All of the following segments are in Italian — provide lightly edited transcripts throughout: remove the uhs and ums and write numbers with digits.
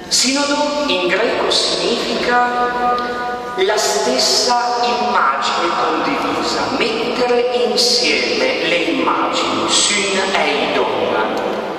Sinodo in greco significa la stessa immagine condivisa, mettere insieme le immagini, syneidon.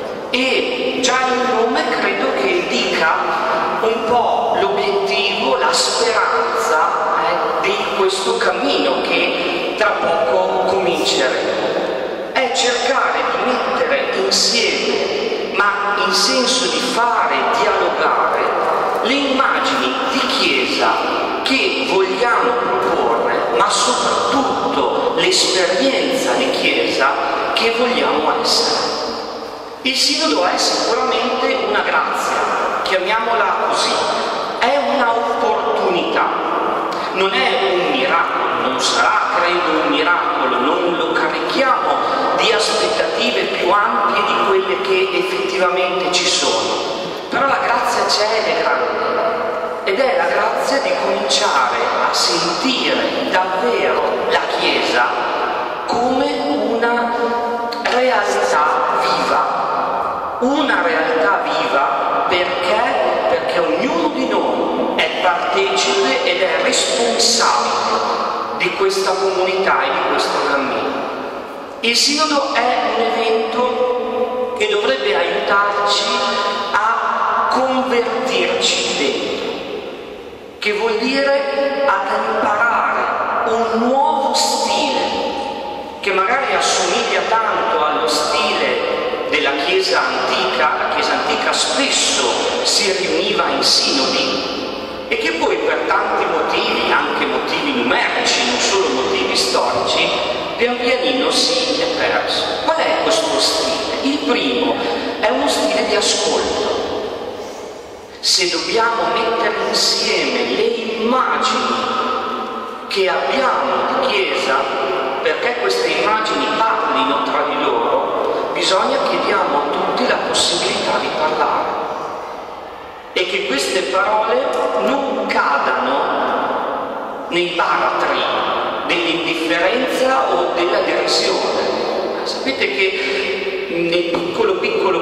E già il nome credo che dica un po' l'obiettivo, la speranza di questo cammino che tra poco cominceremo. È cercare di mettere insieme, ma in senso di fare dialogare, le immagini di Chiesa che vogliamo proporre, ma soprattutto l'esperienza di Chiesa che vogliamo essere. Il Sinodo è sicuramente una grazia, chiamiamola così, è un'opportunità, non è un miracolo, non sarà credo un miracolo, non lo carichiamo di aspettative più ampie di quelle che effettivamente ci sono, però la grazia c'è ed è grande, ed è la grazia di cominciare a sentire davvero la Chiesa come una realtà viva. Una realtà viva perché ognuno di noi è partecipe ed è responsabile di questa comunità e di questo cammino. Il Sinodo è un evento che dovrebbe aiutarci a convertirci dentro, che vuol dire ad imparare un nuovo stile che magari assomiglia tanto allo stile della Chiesa antica. La Chiesa antica spesso si riuniva in sinodi e che poi per tanti motivi, anche motivi numerici, non solo motivi storici, pian pianino si è perso. Qual è questo stile? Il primo è uno stile di ascolto. Se dobbiamo mettere insieme le immagini che abbiamo di Chiesa, perché queste immagini parlino tra di loro, bisogna che diamo a tutti la possibilità di parlare e che queste parole non cadano nei baratri dell'indifferenza o della derisione. Sapete che nel piccolo,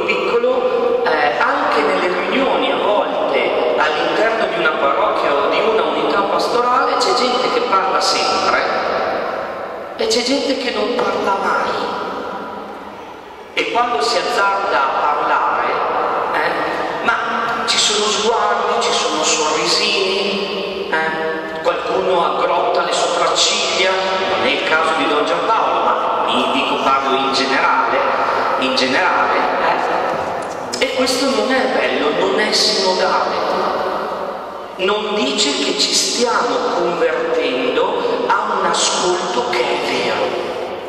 anche nelle riunioni a volte all'interno di una parrocchia o di una unità pastorale c'è gente che parla sempre e c'è gente che non parla mai. E quando si azzarda a parlare, ma ci sono sguardi, ci sono sorrisini, qualcuno aggrotta le sopracciglia, non è il caso di Don Giampaolo, ma parlo in generale, e questo non è bello, non è sinodale, non dice che ci stiamo convertendo a un ascolto che è vero.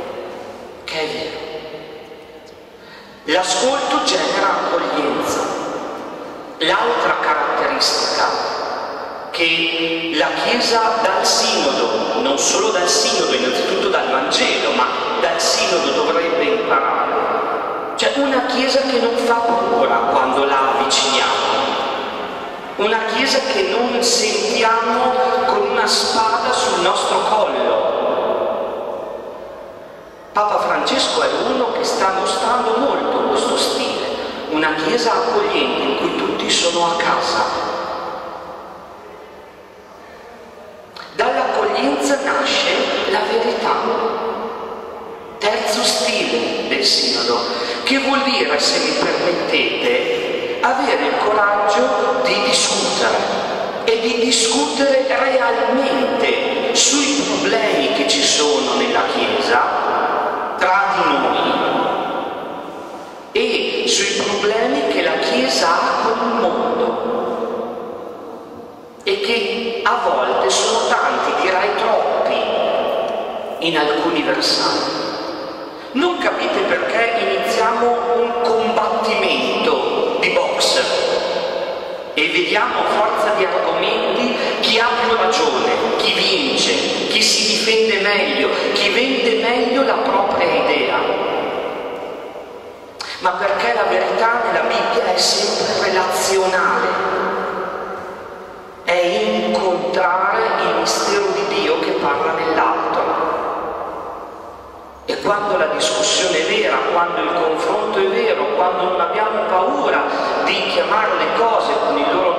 L'ascolto genera accoglienza. L'altra caratteristica che la Chiesa dal Sinodo, non solo dal Sinodo, innanzitutto dal Vangelo, ma dal Sinodo dovrebbe imparare. Cioè una Chiesa che non fa paura quando la avviciniamo. Una Chiesa che non sentiamo con una spada sul nostro collo. Papa Francesco è uno che sta mostrando molto questo stile, una Chiesa accogliente in cui tutti sono a casa. Dall'accoglienza nasce la verità. Terzo stile del Sinodo, che vuol dire, se mi permettete, avere il coraggio di discutere e di discutere realmente sui problemi che ci sono nella Chiesa tra di noi e sui problemi che la Chiesa ha con il mondo e che a volte sono tanti, direi troppi, in alcuni versanti. Non capite perché iniziamo un combattimento di box e vediamo a forza di argomenti chi ha più ragione, chi vince, chi si difende meglio, chi vende meglio la propria idea. Ma perché la verità nella Bibbia è sempre relazionale, è incontrare il mistero di Dio che parla nell'altro. E quando la discussione è vera, quando il confronto è vero, quando non abbiamo paura di chiamare le cose con il loro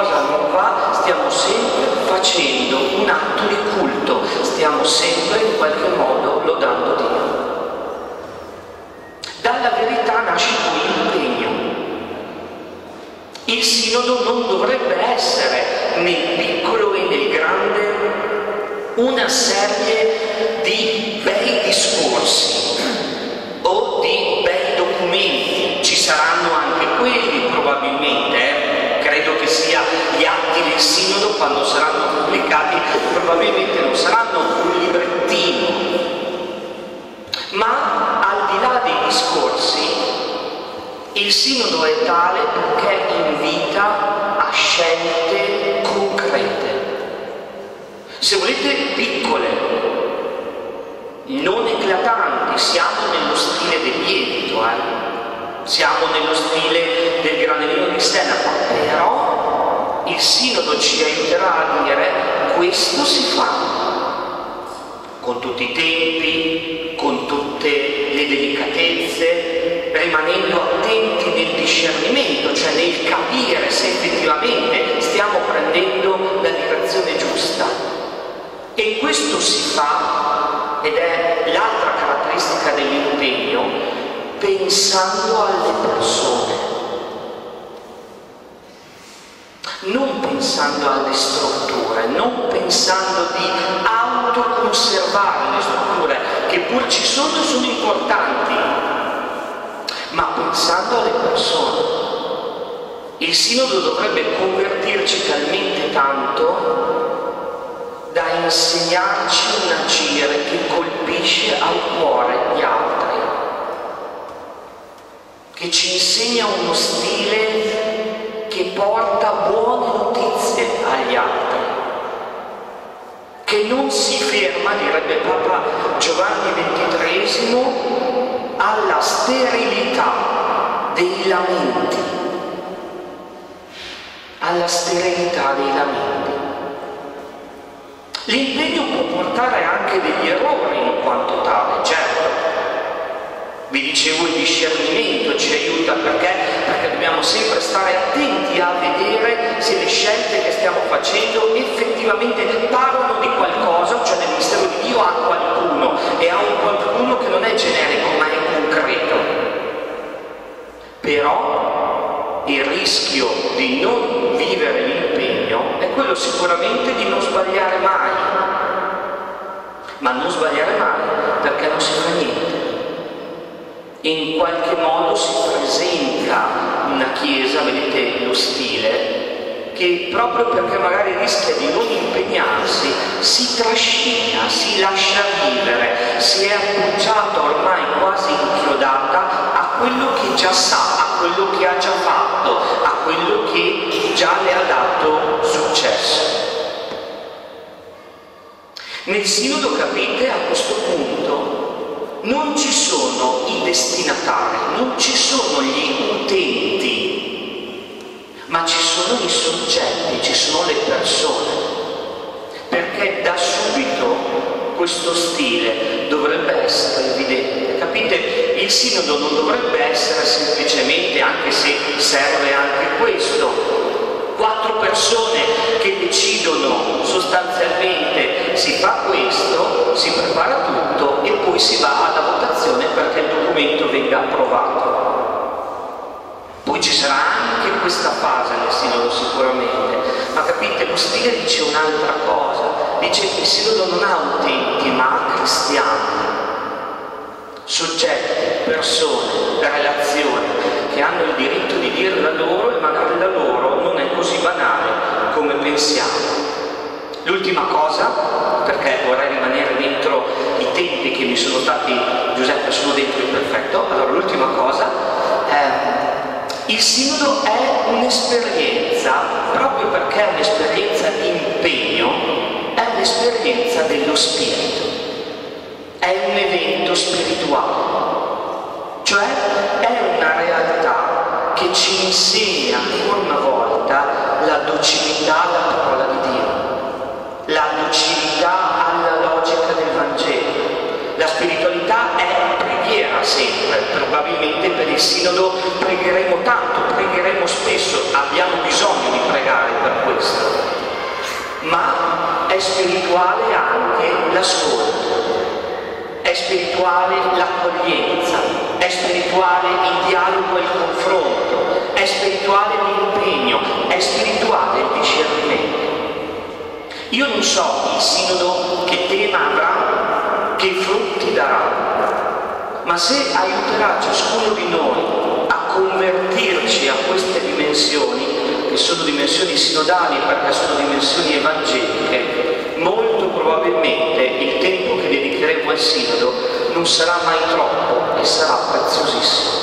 qualcosa non va, stiamo sempre facendo un atto di culto, stiamo sempre in qualche modo lodando Dio. Dalla verità nasce poi l'impegno. Il sinodo non dovrebbe essere nel piccolo e nel grande una serie di bei discorsi o di bei documenti. Ci saranno anche quelli probabilmente, credo che sia gli atti del sinodo quando saranno pubblicati, probabilmente non saranno un librettino, ma al di là dei discorsi il sinodo è tale perché invita a scelte concrete. Se volete piccole, non eclatanti, siamo nello stile del lievito, siamo nello stile del granellino di Senaca, però il sinodo ci aiuterà a dire questo si fa, con tutti i tempi, con tutte le delicatezze, rimanendo attenti nel discernimento, cioè nel capire se effettivamente stiamo prendendo la direzione giusta. E questo si fa, ed è l'altra caratteristica dell'impegno, pensando alle persone, non pensando alle strutture, non pensando di autoconservare le strutture, che pur ci sono e sono importanti, ma pensando alle persone. Il sinodo dovrebbe convertirci talmente tanto da insegnarci un agire che colpisce al cuore gli altri, che ci insegna uno stile che porta buone notizie agli altri, che non si ferma, direbbe Papa Giovanni XXIII, alla sterilità dei lamenti, alla sterilità dei lamenti. L'impegno può portare anche degli errori in quanto tale, certo. Vi dicevo, il discernimento ci aiuta perché dobbiamo sempre stare attenti a vedere se le scelte che stiamo facendo effettivamente parlano di qualcosa, cioè nel mistero di Dio a qualcuno, e a un qualcuno che non è generico ma è concreto. Però il rischio di non vivere l'impegno è quello sicuramente di non sbagliare mai, ma non sbagliare mai perché non si fa niente. In qualche modo si presenta una chiesa, vedete lo stile, che proprio perché magari rischia di non impegnarsi, si trascina, si lascia vivere, si è appoggiata ormai quasi inchiodata a quello che già sa, a quello che ha già fatto, a quello che già le ha dato successo. Nel sinodo, capite, a questo punto non ci sono i destinatari, non ci sono gli utenti, ma ci sono i soggetti, ci sono le persone, perché da subito questo stile dovrebbe essere evidente. Capite? Il sinodo non dovrebbe essere semplicemente, anche se serve anche questo, 4 persone che decidono sostanzialmente si fa questo, si prepara tutto e poi si va alla votazione perché il documento venga approvato. Poi ci sarà anche questa fase nel sinodo sicuramente, ma capite, lo stile dice un'altra cosa, dice che il sinodo non ha utenti ma ha cristiani, soggetti, persone, relazioni che hanno il diritto di dire la loro e magari la loro non è così banale come pensiamo. L'ultima cosa, perché vorrei rimanere dentro i tempi che mi sono stati, Giuseppe, sono dentro il perfetto, allora l'ultima cosa, il sinodo è un'esperienza, proprio perché è un'esperienza di impegno, è un'esperienza dello spirito, è un evento spirituale, cioè è una realtà che ci insegna ancora una volta la docilità alla parola di Dio, la docilità alla logica del Vangelo. La spiritualità è preghiera sempre, probabilmente per il sinodo pregheremo tanto, pregheremo spesso, abbiamo bisogno di pregare per spirituale anche l'ascolto, è spirituale l'accoglienza, è spirituale il dialogo e il confronto, è spirituale l'impegno, è spirituale il discernimento. Io non so il sinodo che tema avrà, che frutti darà, ma se aiuterà ciascuno di noi a convertirci a queste dimensioni, che sono dimensioni sinodali perché sono dimensioni evangeliche, molto probabilmente il tempo che dedicheremo al sinodo non sarà mai troppo e sarà preziosissimo.